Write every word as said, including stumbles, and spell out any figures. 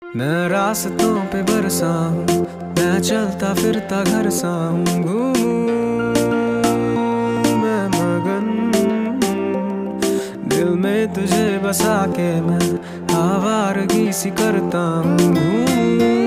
मैं रास्तों पे बरसा हूँ, मैं चलता फिरता घर सा हूँ, घूमूं मैं मगन दिल में तुझे बसा के मैं आवारगी सी करता हूँ, घूमूं